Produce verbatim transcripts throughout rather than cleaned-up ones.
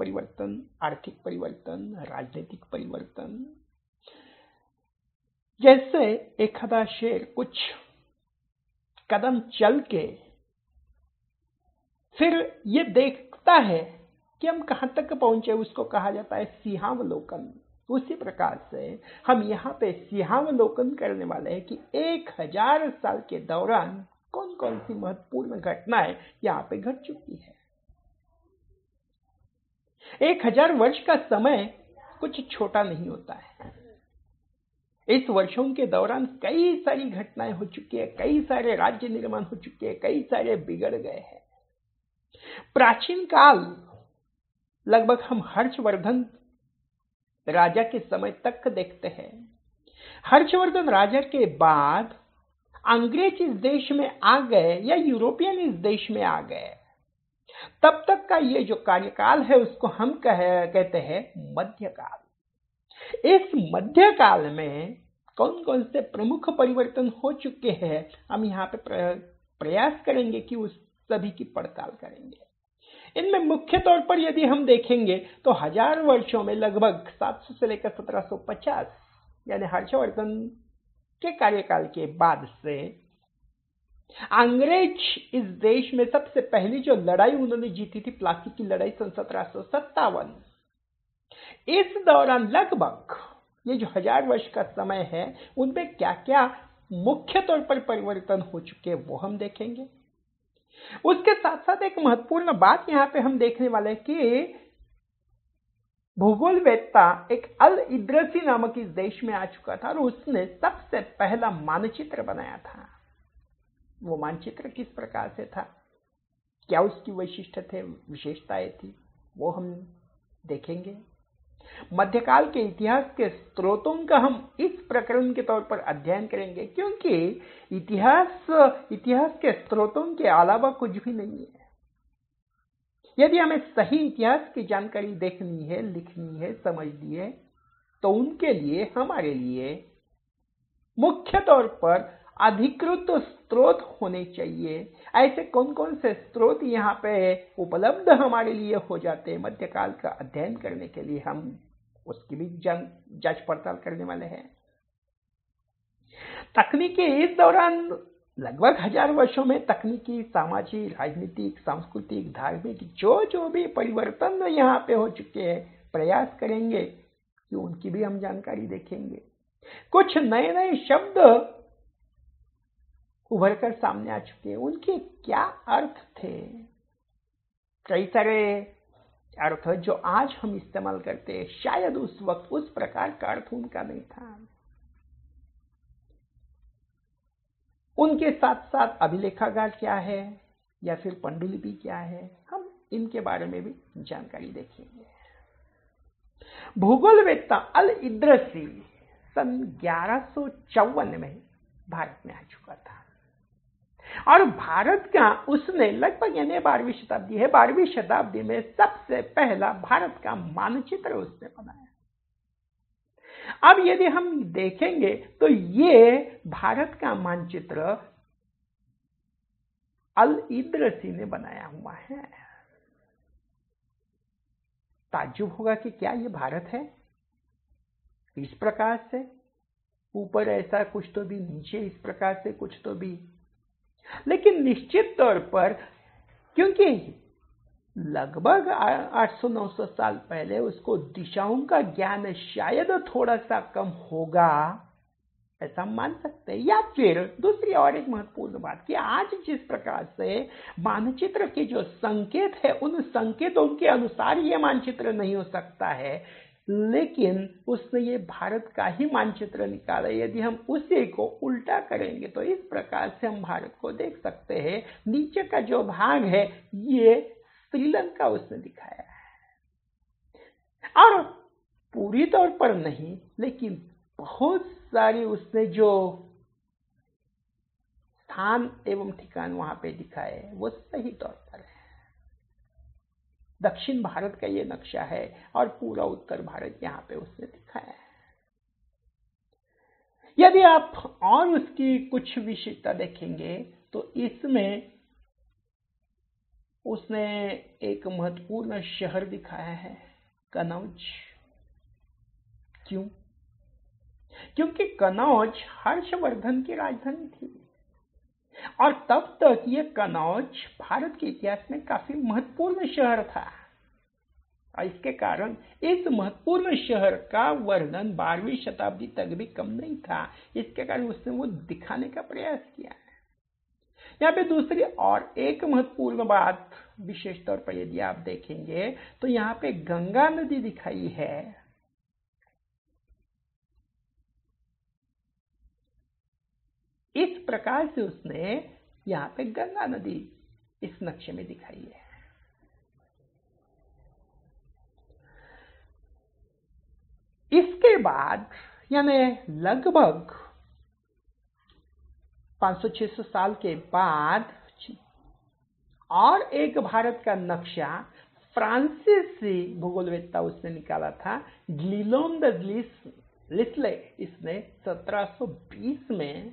परिवर्तन, आर्थिक परिवर्तन, राजनीतिक परिवर्तन। जैसे एखादा शेर कुछ कदम चल के फिर ये देखता है कि हम कहां तक पहुंचे, उसको कहा जाता है सिंहावलोकन। उसी प्रकार से हम यहाँ पे सिंहावलोकन करने वाले हैं कि एक हजार साल के दौरान कौन कौन सी महत्वपूर्ण घटनाएं यहाँ पे घट चुकी है। एक हजार वर्ष का समय कुछ छोटा नहीं होता है। इस वर्षों के दौरान कई सारी घटनाएं हो चुकी है, कई सारे राज्य निर्माण हो चुके हैं, कई सारे बिगड़ गए हैं। प्राचीन काल लगभग हम हर्षवर्धन राजा के समय तक देखते हैं। हर्षवर्धन राजा के बाद अंग्रेज इस देश में आ गए या यूरोपियन इस देश में आ गए, तब तक का ये जो कार्यकाल है उसको हम कह, कहते हैं मध्यकाल। इस मध्यकाल में कौन कौन से प्रमुख परिवर्तन हो चुके हैं, हम यहाँ पे प्रयास करेंगे कि उस सभी की पड़ताल करेंगे। इनमें मुख्य तौर पर यदि हम देखेंगे तो हजार वर्षों में लगभग सात सौ से लेकर सत्रह सौ पचास यानी हर्षवर्धन के कार्यकाल के बाद से अंग्रेज इस देश में सबसे पहली जो लड़ाई उन्होंने जीती थी, प्लासी की लड़ाई सन सत्रह सौ सत्तावन। इस दौरान लगभग ये जो हजार वर्ष का समय है उनमें क्या क्या मुख्य तौर पर परिवर्तन हो चुके वो हम देखेंगे। उसके साथ साथ एक महत्वपूर्ण बात यहां पे हम देखने वाले हैं कि भूगोलवेत्ता एक अल इद्रसी नामक इस देश में आ चुका था और उसने सबसे पहला मानचित्र बनाया था। वो मानचित्र किस प्रकार से था, क्या उसकी वैशिष्ट थे विशेषताएं थी, वो हम देखेंगे। मध्यकाल के इतिहास के स्रोतों का हम इस प्रकरण के तौर पर अध्ययन करेंगे, क्योंकि इतिहास इतिहास के स्रोतों के अलावा कुछ भी नहीं है। यदि हमें सही इतिहास की जानकारी देखनी है, लिखनी है, समझनी है, तो उनके लिए हमारे लिए मुख्य तौर पर अधिकृत स्रोत होने चाहिए। ऐसे कौन कौन से स्रोत यहाँ पे उपलब्ध हमारे लिए हो जाते हैं मध्यकाल का अध्ययन करने के लिए, हम उसकी भी जांच पड़ताल करने वाले हैं। तकनीकी इस दौरान लगभग हजार वर्षों में तकनीकी, सामाजिक, राजनीतिक, सांस्कृतिक, धार्मिक जो जो भी परिवर्तन यहाँ पे हो चुके हैं, प्रयास करेंगे कि उनकी भी हम जानकारी देखेंगे। कुछ नए नए शब्द उभर कर सामने आ चुके हैं, उनके क्या अर्थ थे। कई सारे अर्थ जो आज हम इस्तेमाल करते हैं, शायद उस वक्त उस प्रकार का अर्थ उनका नहीं था। उनके साथ साथ अभिलेखागार क्या है या फिर पांडुलिपि क्या है, हम इनके बारे में भी जानकारी देखेंगे। भूगोलवेत्ता अल इद्रसी सन ग्यारह सौ चौवन में भारत में आ चुका था और भारत का उसने लगभग यानी बारहवीं शताब्दी है, बारहवीं शताब्दी में सबसे पहला भारत का मानचित्र उसने बनाया। अब यदि हम देखेंगे तो ये भारत का मानचित्र अल इद्रसी ने बनाया हुआ है। ताज्जुब होगा कि क्या ये भारत है? इस प्रकार से ऊपर ऐसा कुछ तो भी, नीचे इस प्रकार से कुछ तो भी, लेकिन निश्चित तौर पर क्योंकि लगभग आठ सौ नौ सौ साल पहले उसको दिशाओं का ज्ञान शायद थोड़ा सा कम होगा, ऐसा मान सकते हैं। या फिर दूसरी और एक महत्वपूर्ण बात कि आज जिस प्रकार से मानचित्र के जो संकेत है, उन संकेतों के अनुसार ये मानचित्र नहीं हो सकता है, लेकिन उसने ये भारत का ही मानचित्र निकाला। यदि हम उसी को उल्टा करेंगे तो इस प्रकार से हम भारत को देख सकते हैं। नीचे का जो भाग है ये श्रीलंका उसने दिखाया है और पूरी तौर पर नहीं, लेकिन बहुत सारी उसने जो स्थान एवं ठिकान वहां पे दिखाए वो सही तौर पर है। दक्षिण भारत का ये नक्शा है और पूरा उत्तर भारत यहां पे उसने दिखाया है। यदि आप और उसकी कुछ विशेषता देखेंगे तो इसमें उसने एक महत्वपूर्ण शहर दिखाया है, कनौज। क्यों? क्योंकि कनौज हर्षवर्धन की राजधानी थी और तब तक ये कनौज भारत के इतिहास में काफी महत्वपूर्ण शहर था और इसके कारण इस महत्वपूर्ण शहर का वर्णन बारहवीं शताब्दी तक भी कम नहीं था। इसके कारण उसने वो दिखाने का प्रयास किया है। यहाँ पे दूसरी और एक महत्वपूर्ण बात, विशेष तौर पर यदि आप देखेंगे तो यहाँ पे गंगा नदी दिखाई है। इस प्रकार से उसने यहाँ पे गंगा नदी इस नक्शे में दिखाई है। इसके बाद यानी लगभग पाँच सौ छह सौ साल के बाद और एक भारत का नक्शा फ्रांसीसी भूगोलवेत्ता उसने निकाला था, गिलोम द लिस्ले। इसने सत्रह सौ बीस में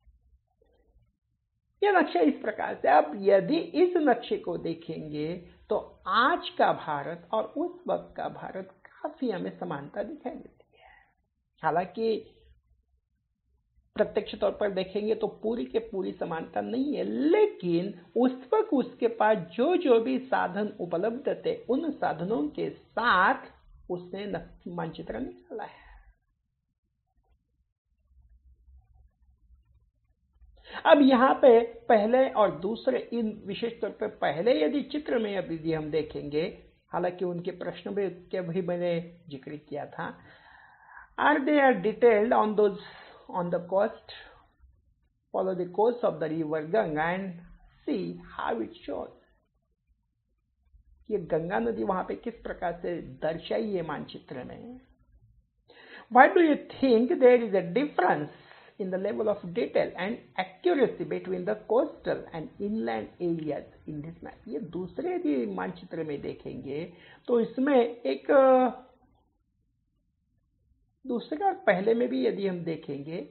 यह नक्शा इस प्रकार से, अब यदि इस नक्शे को देखेंगे तो आज का भारत और उस वक्त का भारत काफी हमें समानता दिखाई देती है। हालांकि प्रत्यक्ष तौर पर देखेंगे तो पूरी के पूरी समानता नहीं है, लेकिन उस वक्त उसके पास जो जो भी साधन उपलब्ध थे उन साधनों के साथ उसने मानचित्र निकाला है। अब यहाँ पे पहले और दूसरे, इन विशेष तौर पर पहले यदि चित्र में यदि हम देखेंगे, हालांकि उनके प्रश्न में के भी मैंने जिक्र किया था, are they are detailed on those on the coast, follow the course of the river Ganga and see how it shows. ये गंगा नदी वहां पे किस प्रकार से दर्शाई है मानचित्र में। Why do you think there is a difference in the level of detail and accuracy between the coastal and inland areas in this map? ये दूसरे भी मानचित्र में देखेंगे तो इसमें एक दूसरे और पहले में भी यदि हम देखेंगे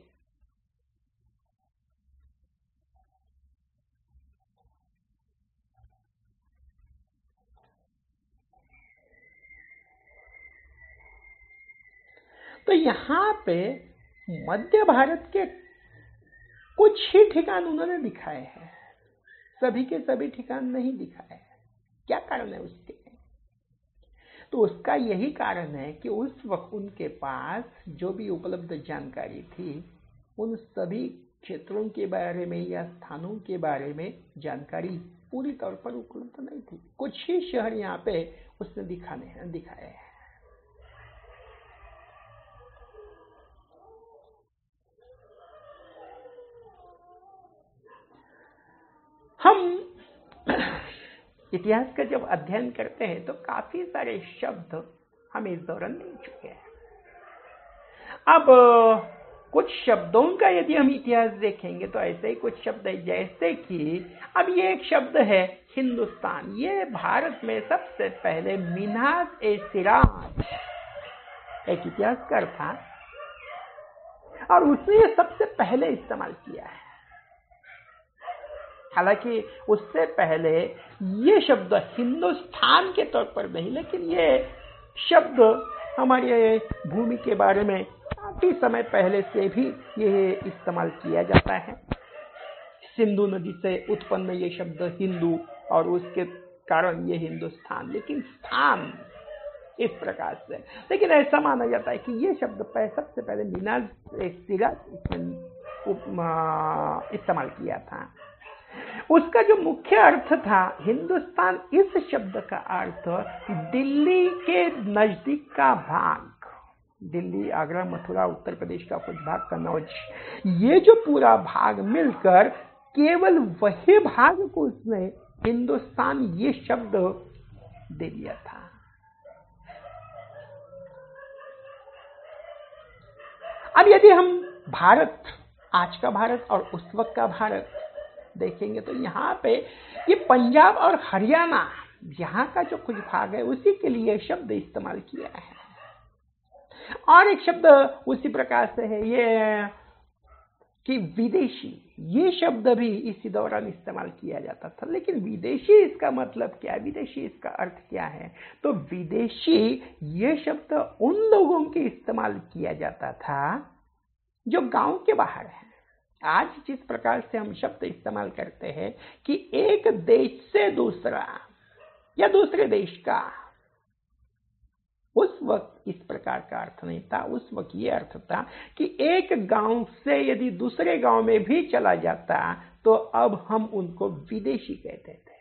तो यहां पे मध्य भारत के कुछ ही ठिकान उन्होंने दिखाए हैं, सभी के सभी ठिकान नहीं दिखाए हैं। क्या कारण है उसके? तो उसका यही कारण है कि उस वक्त उनके पास जो भी उपलब्ध जानकारी थी उन सभी क्षेत्रों के बारे में या स्थानों के बारे में जानकारी पूरी तौर पर उपलब्ध नहीं थी। कुछ ही शहर यहाँ पे उसने दिखाने दिखाए हैं। हम इतिहास का जब अध्ययन करते हैं तो काफी सारे शब्द हम इस दौरान ले चुके हैं। अब कुछ शब्दों का यदि हम इतिहास देखेंगे तो ऐसे ही कुछ शब्द है, जैसे कि अब ये एक शब्द है हिंदुस्तान। ये भारत में सबसे पहले मिन्हाज ए सिराज एक इतिहासकार था और उसने सबसे पहले इस्तेमाल किया है। हालांकि उससे पहले ये शब्द हिंदुस्तान के तौर पर नहीं, लेकिन ये शब्द हमारे भूमि के बारे में काफी समय पहले से भी ये इस्तेमाल किया जाता है। सिंधु नदी से उत्पन्न ये शब्द हिंदू और उसके कारण ये हिंदुस्तान, लेकिन स्थान इस प्रकार से। लेकिन ऐसा माना जाता है कि ये शब्द सबसे पहले मिन्हाज ए सिराज इस्तेमाल किया था। उसका जो मुख्य अर्थ था हिंदुस्तान, इस शब्द का अर्थ दिल्ली के नजदीक का भाग, दिल्ली, आगरा, मथुरा, उत्तर प्रदेश का कुछ भाग, कन्नौज, ये जो पूरा भाग मिलकर केवल वही भाग को उसने हिंदुस्तान ये शब्द दे दिया था। अब यदि हम भारत, आज का भारत और उस वक्त का भारत देखेंगे तो यहाँ पे ये पंजाब और हरियाणा, यहाँ का जो कुछ भाग है उसी के लिए शब्द इस्तेमाल किया है। और एक शब्द उसी प्रकार से है, ये कि विदेशी ये शब्द भी इसी दौरान इस्तेमाल किया जाता था। लेकिन विदेशी इसका मतलब क्या है, विदेशी इसका अर्थ क्या है? तो विदेशी ये शब्द उन लोगों के इस्तेमाल किया जाता था जो गांव के बाहर हैं। आज जिस प्रकार से हम शब्द इस्तेमाल करते हैं कि एक देश से दूसरा या दूसरे देश का, उस वक्त इस प्रकार का अर्थ नहीं था। उस वक्त ये अर्थ था कि एक गांव से यदि दूसरे गांव में भी चला जाता तो अब हम उनको विदेशी कहते थे।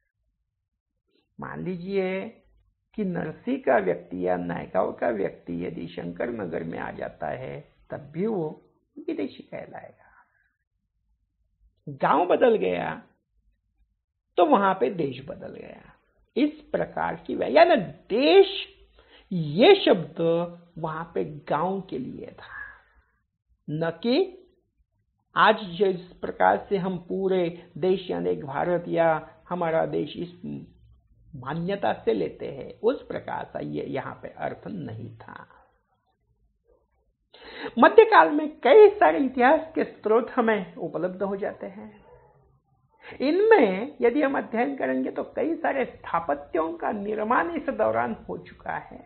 मान लीजिए कि नरसी का व्यक्ति या नायगांव का व्यक्ति यदि शंकर नगर में आ जाता है तब भी वो विदेशी कहलाएगा। गांव बदल गया तो वहां पे देश बदल गया। इस प्रकार की या ना देश ये शब्द वहां पे गांव के लिए था, न कि आज जिस प्रकार से हम पूरे देश यानी भारत या हमारा देश इस मान्यता से लेते हैं, उस प्रकार का ये यहां पे अर्थ नहीं था। मध्यकाल में कई सारे इतिहास के स्रोत हमें उपलब्ध हो जाते हैं। इनमें यदि हम अध्ययन करेंगे तो कई सारे स्थापत्यों का निर्माण इस दौरान हो चुका है।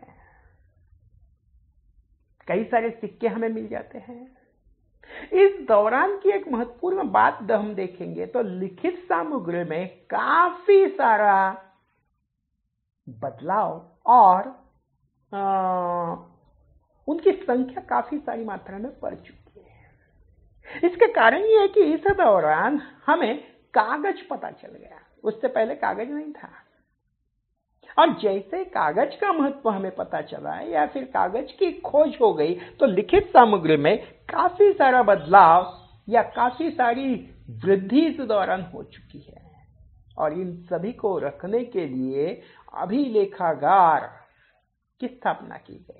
कई सारे सिक्के हमें मिल जाते हैं। इस दौरान की एक महत्वपूर्ण बात हम देखेंगे तो लिखित सामग्री में काफी सारा बदलाव और आ, उनकी संख्या काफी सारी मात्रा में बढ़ चुकी है। इसके कारण यह है कि इस दौरान हमें कागज पता चल गया, उससे पहले कागज नहीं था। और जैसे कागज का महत्व हमें पता चला है या फिर कागज की खोज हो गई तो लिखित सामग्री में काफी सारा बदलाव या काफी सारी वृद्धि इस दौरान हो चुकी है। और इन सभी को रखने के लिए अभिलेखागार की स्थापना की गई।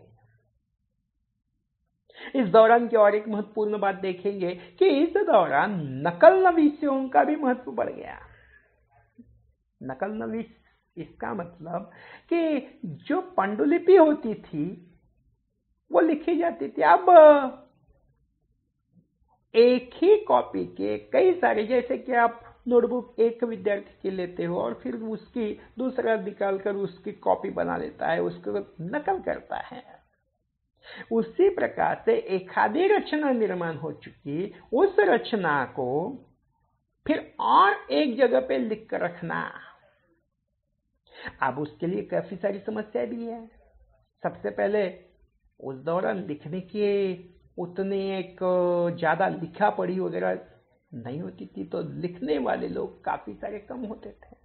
इस दौरान की और एक महत्वपूर्ण बात देखेंगे कि इस दौरान नकल नवीसियों का भी महत्व बढ़ गया। नकल नवीस इसका मतलब कि जो पांडुलिपि होती थी वो लिखी जाती थी। अब एक ही कॉपी के कई सारे, जैसे कि आप नोटबुक एक विद्यार्थी की लेते हो और फिर उसकी दूसरा निकालकर उसकी कॉपी बना लेता है, उसको नकल करता है। उसी प्रकार से एक आधी रचना निर्माण हो चुकी, उस रचना को फिर और एक जगह पे लिख कर रखना, अब उसके लिए काफी सारी समस्या भी है। सबसे पहले उस दौरान लिखने के उतने एक ज्यादा लिखा पढ़ी वगैरह नहीं होती थी, तो लिखने वाले लोग काफी सारे कम होते थे।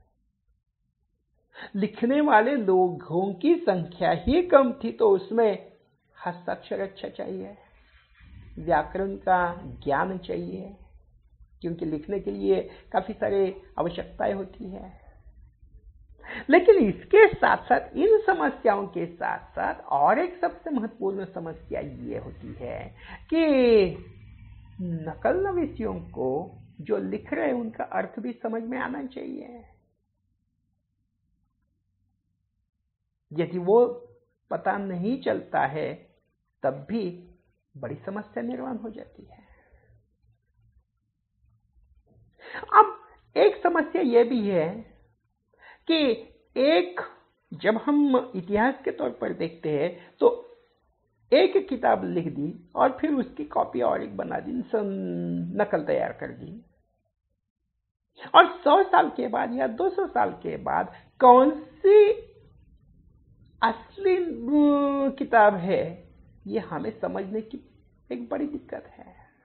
लिखने वाले लोगों की संख्या ही कम थी, तो उसमें हस्ताक्षर अच्छा चाहिए, व्याकरण का ज्ञान चाहिए, क्योंकि लिखने के लिए काफी सारे आवश्यकताएं होती है। लेकिन इसके साथ साथ, इन समस्याओं के साथ साथ और एक सबसे महत्वपूर्ण समस्या ये होती है कि नकल नवीसियों को जो लिख रहे हैं उनका अर्थ भी समझ में आना चाहिए। यदि वो पता नहीं चलता है तब भी बड़ी समस्या निर्माण हो जाती है। अब एक समस्या यह भी है कि एक जब हम इतिहास के तौर पर देखते हैं तो एक किताब लिख दी और फिर उसकी कॉपी और एक बना दी, नकल तैयार कर दी, और सौ साल के बाद या दो सौ साल के बाद कौन सी असली किताब है ये हमें समझने की एक बड़ी दिक्कत है।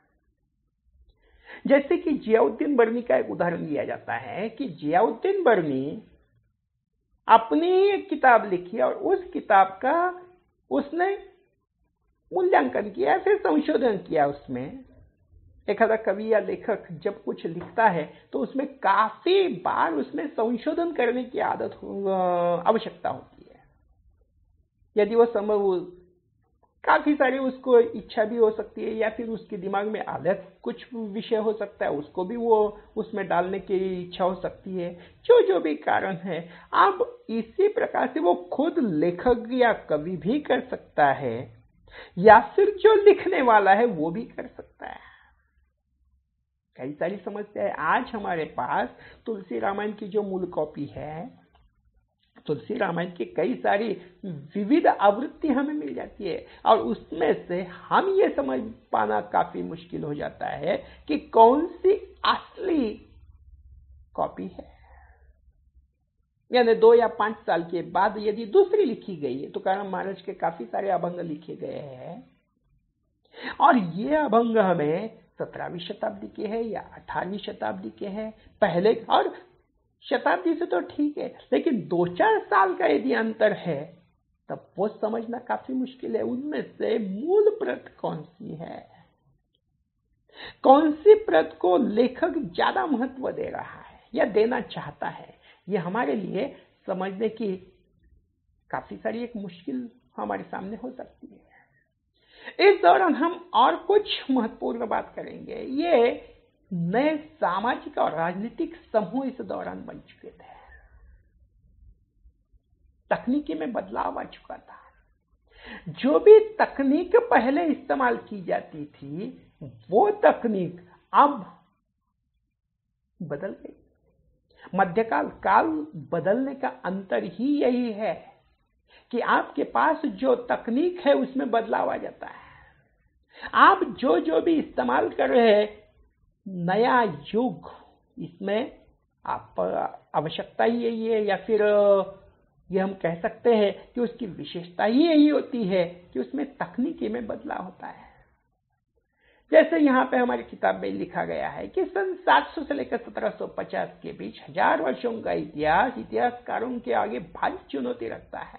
जैसे कि जियाउद्दीन बर्नी का एक उदाहरण लिया जाता है कि जियाउद्दीन बर्नी अपनी एक किताब लिखी और उस किताब का उसने मूल्यांकन किया, फिर संशोधन किया। उसमें एक आधा कवि या लेखक जब कुछ लिखता है तो उसमें काफी बार उसमें संशोधन करने की आदत आवश्यकता होती है। यदि वो संभव काफी सारी उसको इच्छा भी हो सकती है या फिर उसके दिमाग में अलग कुछ विषय हो सकता है, उसको भी वो उसमें डालने की इच्छा हो सकती है, जो जो भी कारण है। अब इसी प्रकार से वो खुद लेखक या कवि भी कर सकता है या फिर जो लिखने वाला है वो भी कर सकता है। कई सारी समस्या है। आज हमारे पास तुलसी रामायण की जो मूल कॉपी है, तुलसी रामायण की कई सारी विविध आवृत्ति हमें मिल जाती है और उसमें से हम ये समझ पाना काफी मुश्किल हो जाता है कि कौन सी असली कॉपी है। यानी दो या पांच साल के बाद यदि दूसरी लिखी गई है, तो तुकाराम महाराज के काफी सारे अभंग लिखे गए हैं और ये अभंग हमें सत्रहवीं शताब्दी के हैं या अठारहवीं शताब्दी के हैं, पहले और शताब्दी से तो ठीक है, लेकिन दो चार साल का यदि अंतर है तब वो समझना काफी मुश्किल है। उनमें से मूल प्रत कौन सी है, कौन सी प्रत को लेखक ज्यादा महत्व दे रहा है या देना चाहता है, ये हमारे लिए समझने की काफी सारी एक मुश्किल हमारे सामने हो सकती है। इस दौरान हम और कुछ महत्वपूर्ण बात करेंगे। ये नए सामाजिक और राजनीतिक समूह इस दौरान बन चुके थे, तकनीकी में बदलाव आ चुका था। जो भी तकनीक पहले इस्तेमाल की जाती थी वो तकनीक अब बदल गई। मध्यकाल काल बदलने का अंतर ही यही है कि आपके पास जो तकनीक है उसमें बदलाव आ जाता है। आप जो जो भी इस्तेमाल कर रहे हैं, नया युग, इसमें आप आवश्यकता ही यही है या फिर ये हम कह सकते हैं कि उसकी विशेषता ही यही होती है कि उसमें तकनीकी में बदलाव होता है। जैसे यहाँ पे हमारी किताब में लिखा गया है कि सन सात सौ से लेकर सत्रह सौ पचास के बीच हजार वर्षों का इतिहास इतिहासकारों के आगे भारी चुनौती रखता है।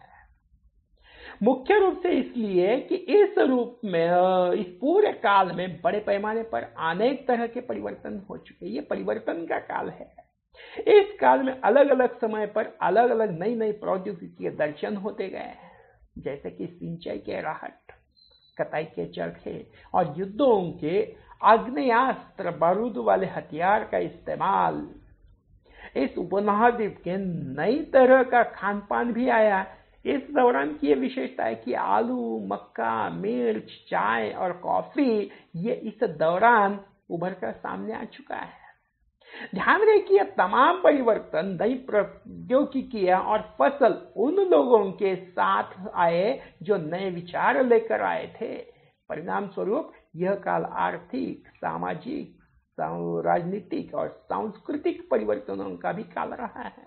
मुख्य रूप से इसलिए कि इस रूप में इस पूरे काल में बड़े पैमाने पर अनेक तरह के परिवर्तन हो चुके। ये परिवर्तन का काल है। इस काल में अलग अलग समय पर अलग अलग नई नई प्रौद्योगिकी के दर्शन होते गए हैं, जैसे कि सिंचाई के राहट, कताई के चरखे और युद्धों के आग्नेयास्त्र बारूद वाले हथियार का इस्तेमाल। इस उपमहाद्वीप के नई तरह का खान पान भी आया। इस दौरान की ये विशेषता है कि आलू, मक्का, मिर्च, चाय और कॉफी ये इस दौरान उभर कर सामने आ चुका है। ध्यान रहे कि यह तमाम परिवर्तन, नई प्रौद्योगिकियां और फसल उन लोगों के साथ आए जो नए विचार लेकर आए थे। परिणाम स्वरूप यह काल आर्थिक, सामाजिक, राजनीतिक और सांस्कृतिक परिवर्तनों का भी काल रहा है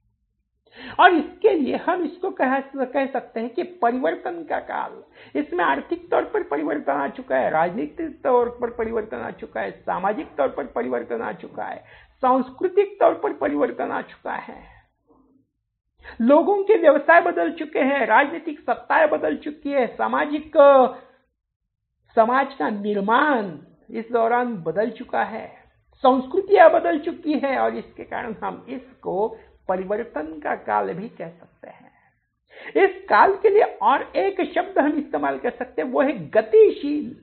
और इसके लिए हम इसको कह कह सकते हैं कि परिवर्तन का काल। इसमें आर्थिक तौर पर परिवर्तन आ चुका है, राजनीतिक तौर पर परिवर्तन आ चुका है, सामाजिक तौर पर परिवर्तन आ चुका है, सांस्कृतिक तौर पर परिवर्तन आ चुका है। लोगों के व्यवसाय बदल चुके हैं, राजनीतिक सत्ताएं बदल चुकी है, सामाजिक समाज का निर्माण इस दौरान बदल चुका है, संस्कृतियां बदल चुकी है और इसके कारण हम इसको परिवर्तन का काल भी कह सकते हैं। इस काल के लिए और एक शब्द हम इस्तेमाल कर सकते हैं, वो है गतिशील।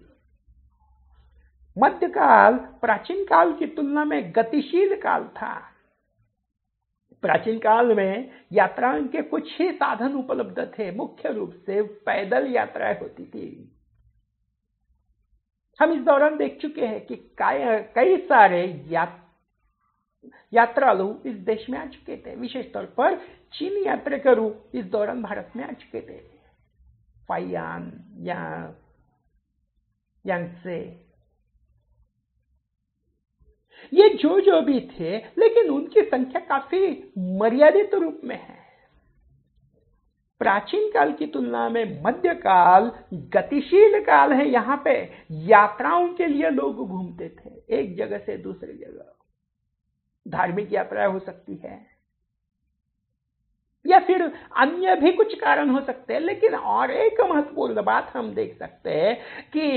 मध्यकाल प्राचीन काल की तुलना में गतिशील काल था। प्राचीन काल में यात्राओं के कुछ ही साधन उपलब्ध थे, मुख्य रूप से पैदल यात्राएं होती थी। हम इस दौरान देख चुके हैं कि कई सारे यात्रा यात्रालु इस देश में आ चुके थे। विशेष तौर पर चीनी यात्रिकरू इस दौरान भारत में आ चुके थे। फाइयान या यांगसे, ये जो जो भी थे, लेकिन उनकी संख्या काफी मर्यादित रूप में है। प्राचीन काल की तुलना में मध्यकाल गतिशील काल है। यहाँ पे यात्राओं के लिए लोग घूमते थे एक जगह से दूसरी जगह। धार्मिक यात्राएं हो सकती है या फिर अन्य भी कुछ कारण हो सकते हैं, लेकिन और एक महत्वपूर्ण बात हम देख सकते हैं कि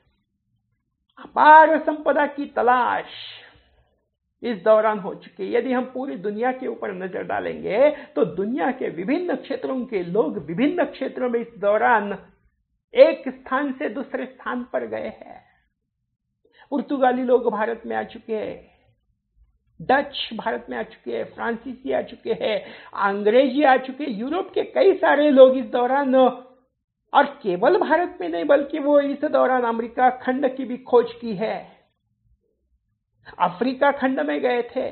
अपार संपदा की तलाश इस दौरान हो चुकी है। यदि हम पूरी दुनिया के ऊपर नजर डालेंगे तो दुनिया के विभिन्न क्षेत्रों के लोग विभिन्न क्षेत्रों में इस दौरान एक स्थान से दूसरे स्थान पर गए हैं। पुर्तगाली लोग भारत में आ चुके हैं, डच भारत में आ चुके हैं, फ्रांसीसी आ चुके हैं, अंग्रेजी आ चुके हैं, यूरोप के कई सारे लोग इस दौरान, और केवल भारत में नहीं बल्कि वो इस दौरान अमेरिका खंड की भी खोज की है। अफ्रीका खंड में गए थे।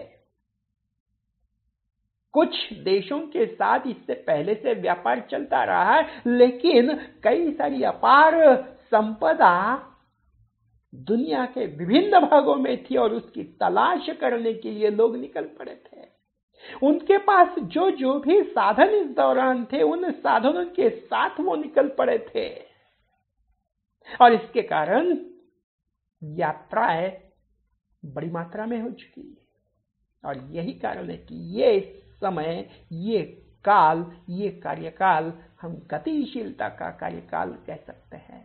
कुछ देशों के साथ इससे पहले से व्यापार चलता रहा है, लेकिन कई सारी अपार संपदा दुनिया के विभिन्न भागों में थी और उसकी तलाश करने के लिए लोग निकल पड़े थे। उनके पास जो जो भी साधन इस दौरान थे, उन साधनों के साथ वो निकल पड़े थे और इसके कारण यात्राएं बड़ी मात्रा में हो चुकी है। और यही कारण है कि ये समय, ये काल, ये कार्यकाल हम गतिशीलता का कार्यकाल कह सकते हैं।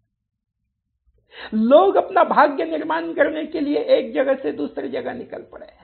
लोग अपना भाग्य निर्माण करने के लिए एक जगह से दूसरी जगह निकल पड़े हैं।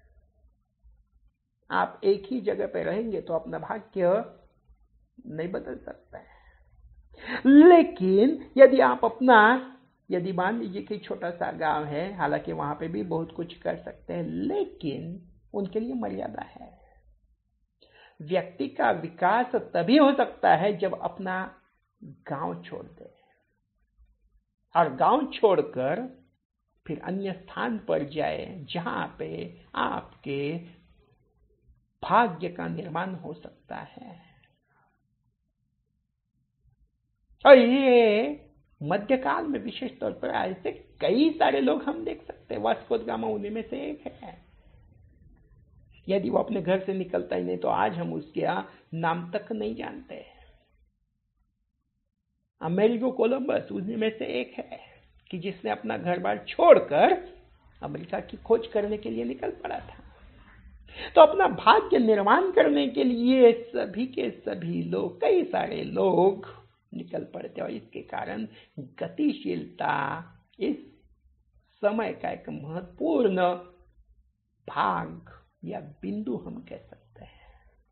आप एक ही जगह पे रहेंगे तो अपना भाग्य नहीं बदल सकते हैं, लेकिन यदि आप अपना यदि मान लीजिए कि छोटा सा गांव है, हालांकि वहां पे भी बहुत कुछ कर सकते हैं, लेकिन उनके लिए मर्यादा है। व्यक्ति का विकास तभी हो सकता है जब अपना गांव छोड़ दे और गांव छोड़कर फिर अन्य स्थान पर जाए जहां पे आपके भाग्य का निर्माण हो सकता है। और ये मध्यकाल में विशेष तौर पर ऐसे कई सारे लोग हम देख सकते हैं। वास्को द गामा उन्हीं में से एक है। यदि वो अपने घर से निकलता ही नहीं तो आज हम उसके नाम तक नहीं जानते। अमेरिको कोलंबस उन्हीं में से एक है कि जिसने अपना घर बार छोड़कर अमेरिका की खोज करने के लिए निकल पड़ा था। तो अपना भाग्य निर्माण करने के लिए सभी के सभी लोग, कई सारे लोग निकल पड़ते और इसके कारण गतिशीलता इस समय का एक महत्वपूर्ण भाग या बिंदु हम कह सकते हैं।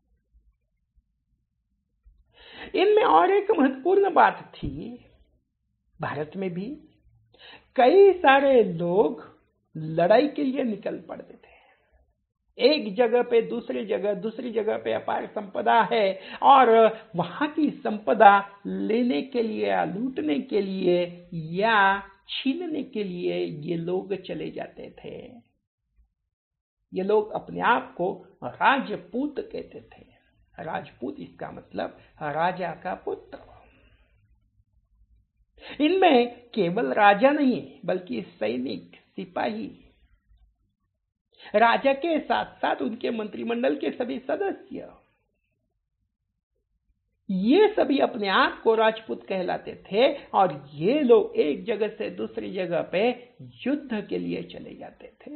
इनमें और एक महत्वपूर्ण बात थी, भारत में भी कई सारे लोग लड़ाई के लिए निकल पड़ते थे। एक जगह पे दूसरी जगह, दूसरी जगह पे अपार संपदा है और वहां की संपदा लेने के लिए या लूटने के लिए या छीनने के लिए ये लोग चले जाते थे। ये लोग अपने आप को राजपूत कहते थे। राजपूत इसका मतलब राजा का पुत्र। इनमें केवल राजा नहीं बल्कि सैनिक, सिपाही, राजा के साथ साथ उनके मंत्रिमंडल के सभी सदस्य, ये सभी अपने आप को राजपूत कहलाते थे और ये लोग एक जगह से दूसरी जगह पे युद्ध के लिए चले जाते थे।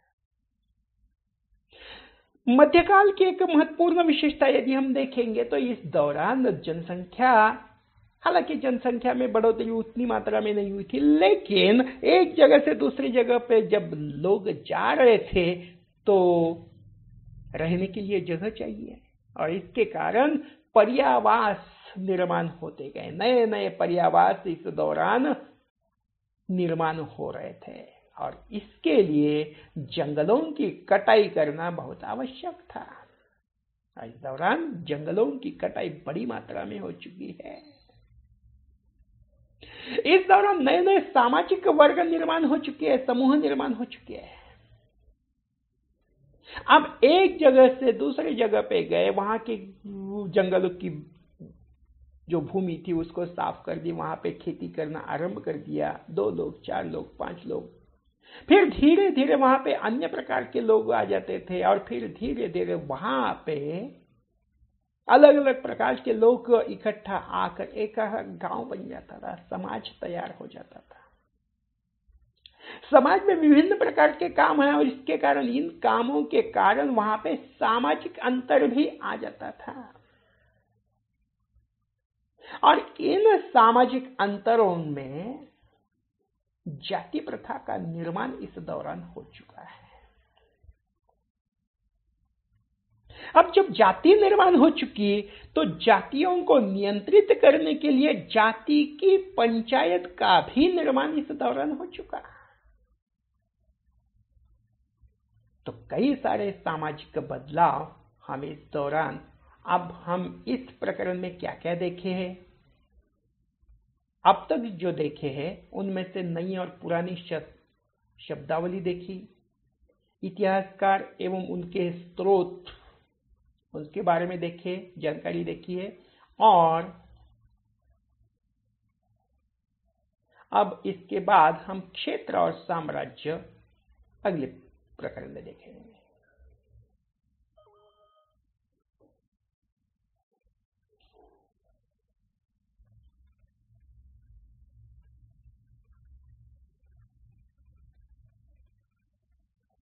मध्यकाल की एक महत्वपूर्ण विशेषता यदि हम देखेंगे तो इस दौरान जनसंख्या, हालांकि जनसंख्या में बढ़ोतरी उतनी मात्रा में नहीं हुई थी, लेकिन एक जगह से दूसरी जगह पे जब लोग जा रहे थे तो रहने के लिए जगह चाहिए और इसके कारण पर्यावास निर्माण होते गए। नए नए पर्यावास इस दौरान निर्माण हो रहे थे और इसके लिए जंगलों की कटाई करना बहुत आवश्यक था। इस दौरान जंगलों की कटाई बड़ी मात्रा में हो चुकी है। इस दौरान नए नए सामाजिक वर्ग निर्माण हो चुके हैं, समूह निर्माण हो चुके हैं। अब एक जगह से दूसरी जगह पे गए, वहां की जंगलों की जो भूमि थी उसको साफ कर दी, वहां पे खेती करना आरंभ कर दिया। दो लोग, चार लोग, पांच लोग, फिर धीरे धीरे वहां पे अन्य प्रकार के लोग आ जाते थे और फिर धीरे धीरे वहां पे अलग अलग प्रकार के लोग इकट्ठा आकर एक गांव बन जाता था, समाज तैयार हो जाता था। समाज में विभिन्न प्रकार के काम हैं और इसके कारण, इन कामों के कारण वहां पे सामाजिक अंतर भी आ जाता था और इन सामाजिक अंतरों में जाति प्रथा का निर्माण इस दौरान हो चुका है। अब जब जाति निर्माण हो चुकी तो जातियों को नियंत्रित करने के लिए जाति की पंचायत का भी निर्माण इस दौरान हो चुका। तो कई सारे सामाजिक बदलाव हम इस दौरान, अब हम इस प्रकरण में क्या क्या देखे हैं, अब तक जो देखे हैं उनमें से नई और पुरानी शब्दावली देखी, इतिहासकार एवं उनके स्रोत उसके बारे में देखे, जानकारी देखी है। और अब इसके बाद हम क्षेत्र और साम्राज्य अगले प्रकरण में देखेंगे।